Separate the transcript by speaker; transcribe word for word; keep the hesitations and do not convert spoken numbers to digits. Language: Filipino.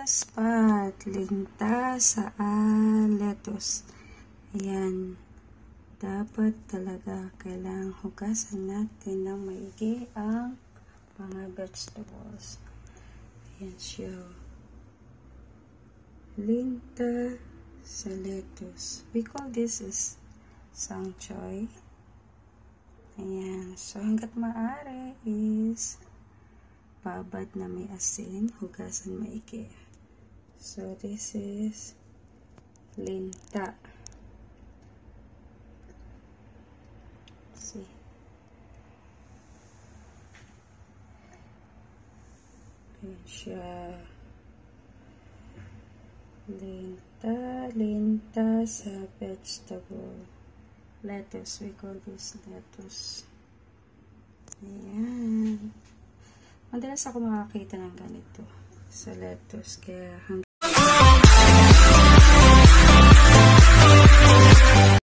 Speaker 1: spot, linta sa ah, lettuce. Ayan. Dapat talaga kailangang hugasan natin ng maigi ang mga vegetables. Ayan siya. Linta sa lettuce. We call this is sang choy. Ayan. So, hanggat maaari is babad na may asin, hugasan maigi. So, this is linta. See? Ayan siya. Linta, linta sa vegetable. Lettuce, we call this lettuce. Ayan. Madalas ako makakita ng ganito sa lettuce, kaya hanggang